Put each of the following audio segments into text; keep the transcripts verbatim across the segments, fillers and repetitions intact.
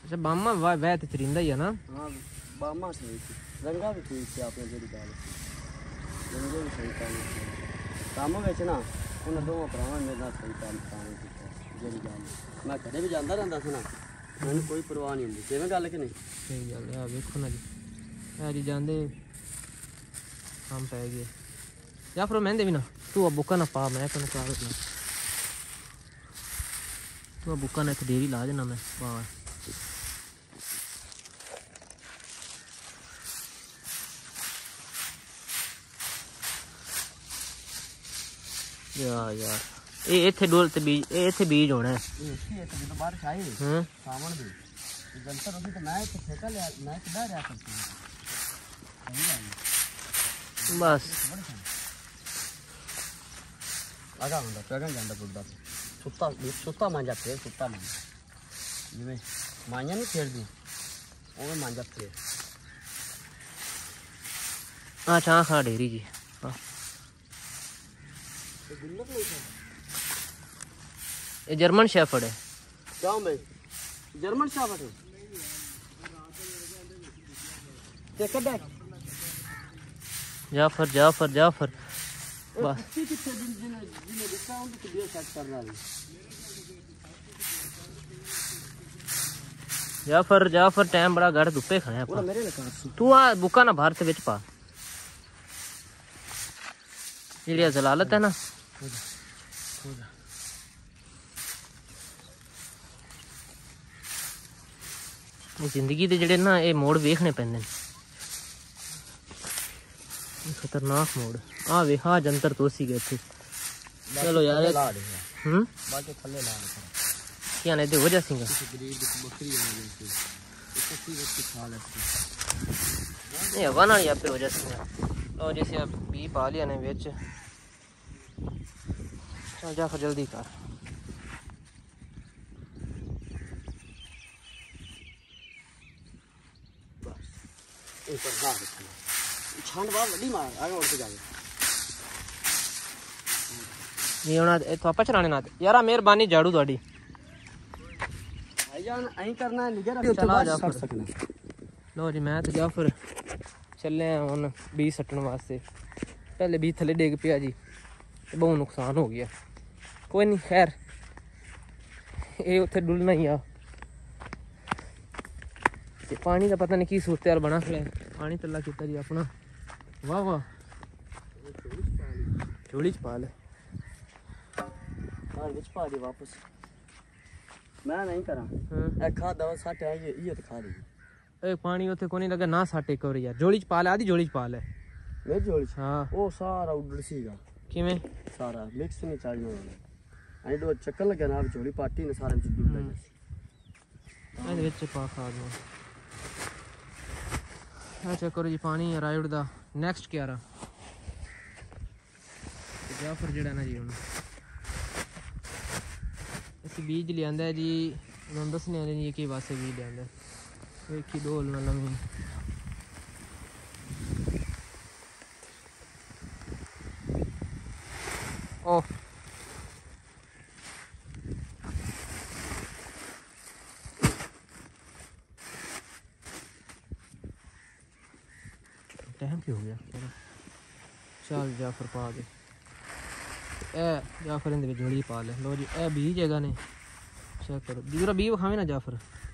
अच्छा बामा वाह वह तो चरिंदा ही है ना। हाँ बामा सही थी, रंगा भी ठीक थी आपने जी गाल रंगे भी सही काम काम ਵਿੱਚ ना उन्हें दोनों भरावां मेरे नाल सही काम काम ਕੀਤਾ जी गाल मैं कदे भी जांदा रहंदा सी ना मैंने कोई परवाह नहीं हुंदी किवें गल कि नहीं सही गल है। वेखो ना जी है जी जांदे काम पै गए या फिर मैं भी ना तू बुका ना पा मैं तेन कर देना तू बुका ना एक डेरी ला देना मैं बाहर यार यार ये इत्थे डोल ते बीज ये इत्थे बीज होना है ये इत्थे जदों बारिश आई हां सावन दी जंतर होगी तो मैं इत्थे ठेका लिया मैं किधर रहा करती हूं बस आगा हुंदा पेगन जांदा बुड्ढा सुत्ता सुत्ता मांजा फिर सुत्ता मांजा जिवें मांजा नहीं फेरदी ओवें मांजा फिर हां छां खा डेरी जी हां ये जर्मन शेफर्ड है जाओ भाई जर्मन शेफर्ड है देख बैक जाफर जाफर जाफर बस कितने दिन दिन दिन दिखा हूं तो वीडियो सेट कर रहा है जाफर जाफर टाइम बड़ा गड़ धुप्पे खाया पूरा मेरे लगा तू आ बुका ना बाहर से विच पा ये जलालत है ना जिंदगी दे जेड़े ना ये मोड़ वेखने पैंदे खतरनाक मोड़ आ वे हाँ जंतर तो सी गए थे चलो यार हम्म बाकी थल्ले ला दे क्या ने दे हो जा सिंगा गरीब बकरी है इसको की वक्त खा लेते ये हवा ना या पे हो जा सिंगा लो जैसे अब बी पा लिया ने विच चल जा फिर जल्दी कर बस ऊपर जा रखना छान बाहर वड्डी मार आगे उड़ के जावे ये होना ए तो आपा चलाने ना यार मेहरबानी झाड़ू तोड़ी भाईजान ऐं करना है निगर चला जा कर सकना लो जी मैं तो जा फिर चले हुन बी सट्टन वास्ते पहले बी थले डिग पिया जी बहुत नुकसान हो गया कोई नहीं खैर ये उत्थे डुलना ही आ ते पानी का पता नहीं की सूरत यार बना खड़ा पानी तला किता जी अपना वाह वाह झोली च पा ले हां विच पा दे वापस मैं नहीं करा हां ए खा दवा साटे आई ये तो खा ली ए पानी उत्थे कोनी लगा ना साटे एक बार यार झोली च पा ले आधी झोली च पा ले मेरी झोली हां ओ सारा उड़ सीगा किवें सारा मिक्स नहीं चाहिए आई दो चक्कर लगे ना झोली पाटी ने सारे विच डुल गए ਇਹਦੇ ਵਿੱਚ ਪਾ ਖਾ ਦੋ ਆ ਚੈੱਕ ਕਰੋ ਜੀ ਪਾਣੀ ਅਰਾਈਵਡ ਦਾ ਨੈਕਸਟ ਕੀ ਆ ਰਹਾ ਜਾਂ ਫਿਰ ਜਿਹੜਾ ਨਾ ਜੀ ਹੁਣ ਅਸੀਂ ਬੀਜ ਲਿਆਂਦਾ ਜੀ ਤੁਹਾਨੂੰ ਦੱਸਣੇ ਆ ਜੀ ਕਿ ਵਾਸਤੇ ਬੀਜ ਲਿਆਂਦਾ ਵੇਖੀ ਡੋਲ ਨਾਲ ਲੰਮੀ ਓ टाइम भी हो गया चल जाफर पा दे ए जाफर इन झोली पा ले लो जी ए बीज जगह ने चेक करो दूसरा बी खावे ना जाफर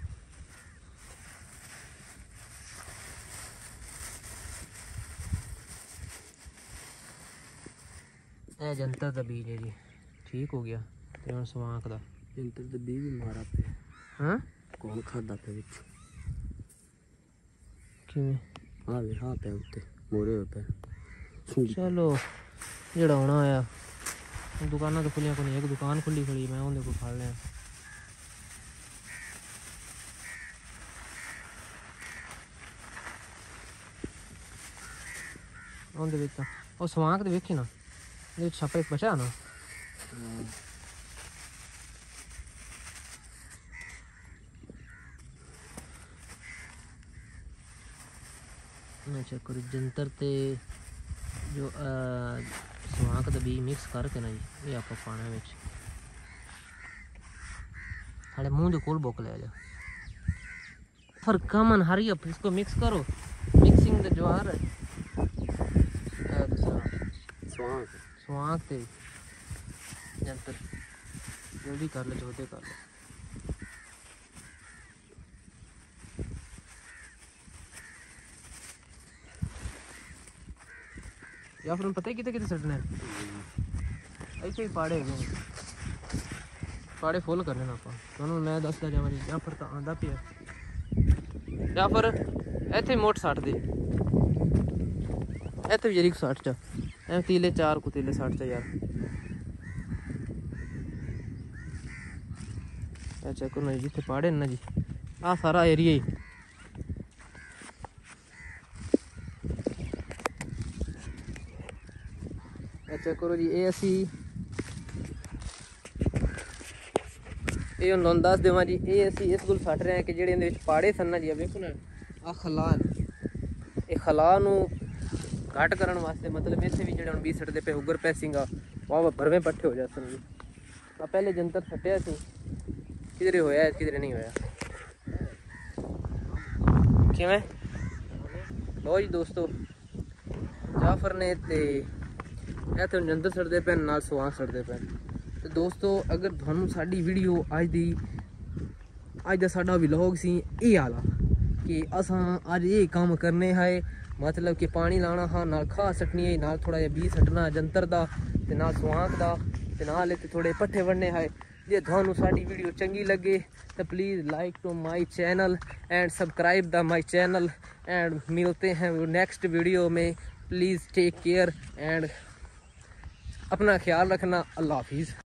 ए जंतर दा बीज है जी ठीक हो गया ते हुन सवांक दा जंतर दा बीज भी मारा पे हां कौन खादा पे विच किवें हाँ भी हाँ पे उत्ते मोरे पे चलो जेड़ा होना आया दुकाना तो खुलियां को नहीं एक दुकान खुली खड़ी मैं उन्हें को फाड़ लिया उनके विच ओ सवांक दे वेखी ना ये छापा एक बचा ना मैं चेक करूँ जंतर ते जो सवांक दा बीज मिक्स करके ना जी ये आप पाना विच साढ़े मुँह के कोल बुक ले जा फर कमन हरी अप इसको मिक्स करो, मिक्सिंग द ज्वार है दूसरा स्वांग स्वांग ते जंतर जल्दी कर लो, जोते कर लो। या फिर पता है कितने कितने सटने ऐसे ही पाड़े हो गए, पाड़े फुल करने ना आप मैं दसदा जावा जी। या फिर तो आंदा पिया या फिर इतने मोट सट दे इतने भी जरी सट च ऐ तीले चार को तीले सट च यार अच्छा को ना जिथे पाड़े ना जी आ सारा एरिया ही अच्छा करो जी। ये असी ये हम दस देव जी, ये असी इस गुल सट रहे हैं कि जेडे पाड़े सन ना जी, वेखो ना आ खला ये खला घट करने वास्ते मतलब इतने भी जो बी सटते पे उगर पैसिंगा वाह भरवे पट्ठे हो जाते जी। आ पहले जंतर सटिया सी किधरे होया किधरे नहीं होया किवें लो जी दोस्तों। जाफर ने ते इतने जंतर सटते पे नाल सवां सटते पे। तो दोस्तों अगर थानू साडी वीडियो अज दी अज दा साडा व्लॉग सी ये आला कि असां अज ये काम करने है, मतलब कि पानी लाना हा नाल खाह सटनी है नाल थोड़ा जिहा बी सटना जंतर दा ते नाल स्वांग दा ते नाल इत्थे थोड़े पट्ठे वढ़ने है। जे थानू साडी वीडियो चंगी लगे तो please like to my channel and subscribe the my channel and मिलते हैं नेक्स्ट वीडियो में। प्लीज़ टेक केयर एंड अपना ख्याल रखना। अल्लाह हाफिज़।